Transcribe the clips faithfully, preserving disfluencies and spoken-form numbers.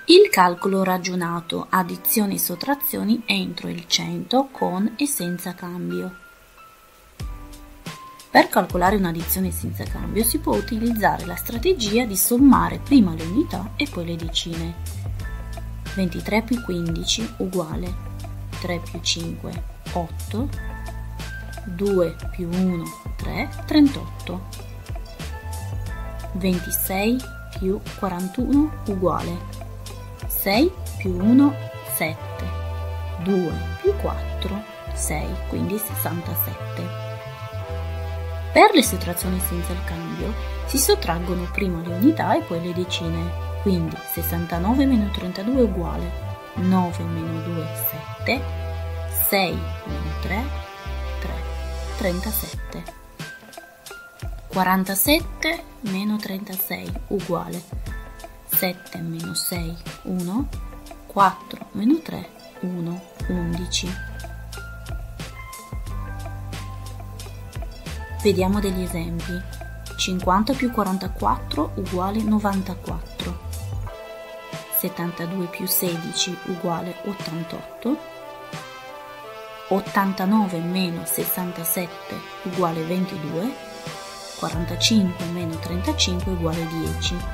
Il calcolo ragionato, addizioni e sottrazioni entro il cento con e senza cambio. Per calcolare un'addizione senza cambio si può utilizzare la strategia di sommare prima le unità e poi le decine. ventitré più quindici uguale tre più cinque, otto, due più uno, tre, trentotto. ventisei più quarantuno uguale sei più uno, sette, due più quattro, sei, quindi sessantasette. Per le sottrazioni senza il cambio si sottraggono prima le unità e poi le decine, quindi sessantanove meno trentadue uguale nove meno due, sette, sei meno tre, tre, trentasette. quarantasette meno trentasei uguale sette meno sei, uno, quattro meno tre, uno, undici. Vediamo degli esempi. cinquanta più quarantaquattro uguale novantaquattro. settantadue più sedici uguale ottantotto. ottantanove meno sessantasette uguale ventidue. quarantacinque meno trentacinque uguale dieci.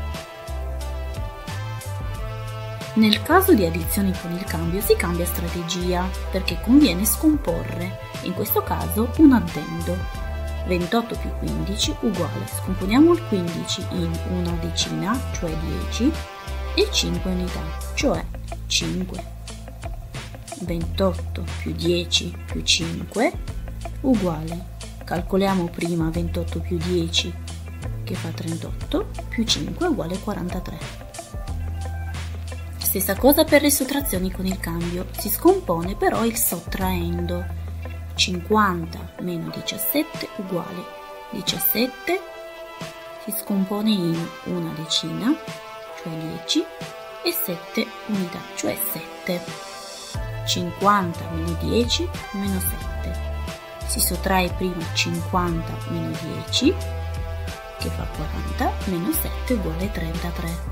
Nel caso di addizioni con il cambio si cambia strategia perché conviene scomporre, in questo caso un addendo. ventotto più quindici uguale, scomponiamo il quindici in una decina, cioè dieci, e cinque unità, cioè cinque. ventotto più dieci più cinque uguale, calcoliamo prima ventotto più dieci che fa trentotto, più cinque uguale quarantatré. Stessa cosa per le sottrazioni con il cambio, si scompone però il sottraendo. cinquanta meno diciassette uguale diciassette, si scompone in una decina, cioè dieci, e sette unità, cioè sette. cinquanta meno dieci meno sette, si sottrae prima cinquanta meno dieci, che fa quaranta, meno sette uguale trentatré.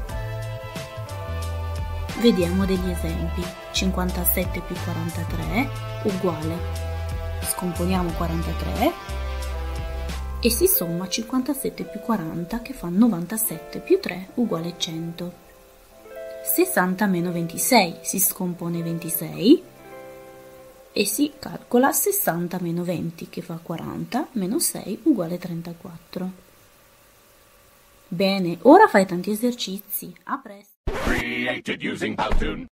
Vediamo degli esempi. cinquantasette più quarantatré uguale, scomponiamo quarantatré e si somma cinquantasette più quaranta che fa novantasette più tre uguale cento. sessanta meno ventisei, si scompone ventisei e si calcola sessanta meno venti che fa quaranta meno sei uguale trentaquattro. Bene, ora fai tanti esercizi. A presto! Created using Powtoon.